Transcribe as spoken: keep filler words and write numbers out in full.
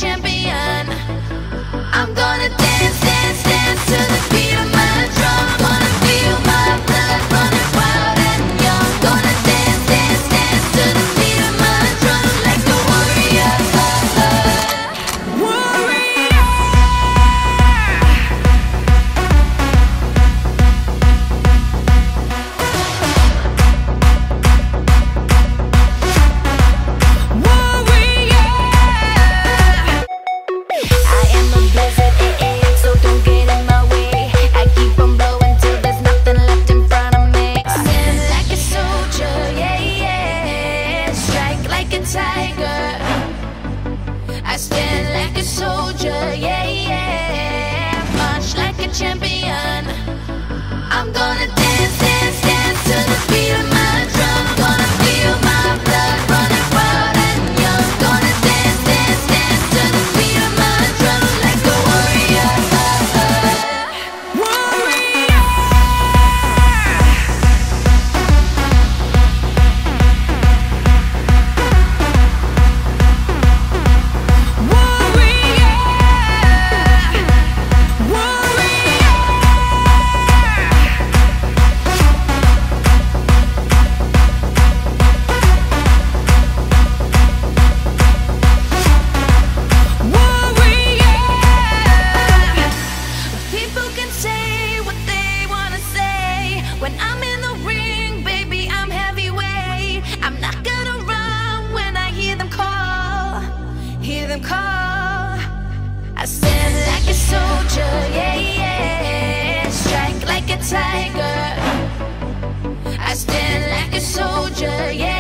champion. I'm gonna dance, dance, dance to the beat of my drum. Wanna feel my blood running wild and young. Gonna dance, dance, dance to the beat of my drum like a warrior. Warrior. I am a blizzard, eh, eh, so don't get in my way. I keep on blowing till there's nothing left in front of me. Stand like a soldier, yeah, yeah. Strike like a tiger. I stand like a soldier, yeah, yeah. March like a champion. I'm gonna dance, dance, dance to the beat of my drum. Gonna feel my blood running wild and young. Gonna dance, dance, dance to the beat of my drum like a warrior. Warrior. People can say what they wanna say. When I'm in the ring, baby, I'm heavyweight. I'm not gonna run when I hear them call, hear them call. I stand like a soldier, yeah, yeah. Strike like a tiger. I stand like a soldier, yeah.